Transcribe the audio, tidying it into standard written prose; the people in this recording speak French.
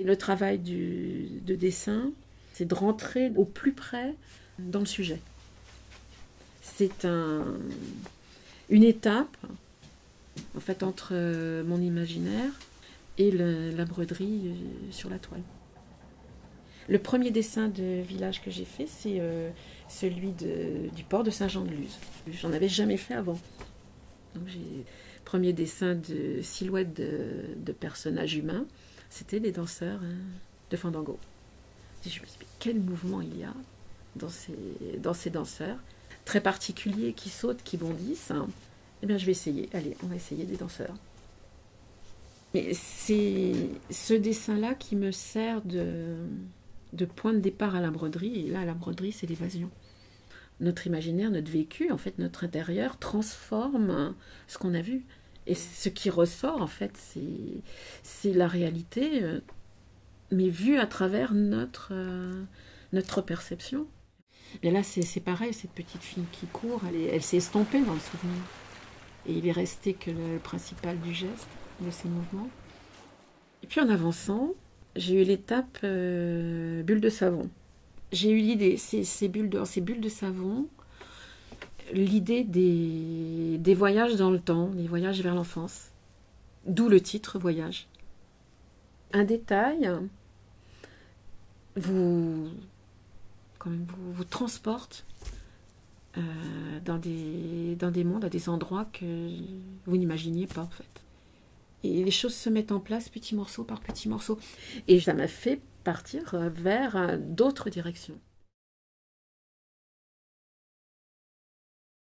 Et le travail de dessin, c'est de rentrer au plus près dans le sujet. C'est une étape, en fait, entre mon imaginaire et la broderie sur la toile. Le premier dessin de village que j'ai fait, c'est celui du port de Saint-Jean-de-Luz. J'en avais jamais fait avant. Donc j'ai premier dessin de silhouette de personnages humains, c'était les danseurs de Fandango. Je me suis dit, quel mouvement il y a dans ces danseurs, très particuliers, qui sautent, qui bondissent. Eh bien, je vais essayer. Allez, on va essayer des danseurs. Mais c'est ce dessin-là qui me sert de point de départ à la broderie. Et là, la broderie, c'est l'évasion. Notre imaginaire, notre vécu, en fait, notre intérieur transforme ce qu'on a vu. Et ce qui ressort, en fait, c'est la réalité, mais vue à travers notre perception. Et là, c'est pareil, cette petite fille qui court, elle s'est estompée dans le souvenir. Et il est resté que le principal du geste, de ces mouvements. Et puis en avançant, j'ai eu l'étape bulle de savon. J'ai eu l'idée, ces bulles de savon, l'idée des voyages dans le temps, des voyages vers l'enfance. D'où le titre Voyage. Un détail vous transporte dans des mondes, à des endroits que vous n'imaginiez pas en fait. Et les choses se mettent en place petit morceau par petit morceau. Et ça m'a fait partir vers d'autres directions.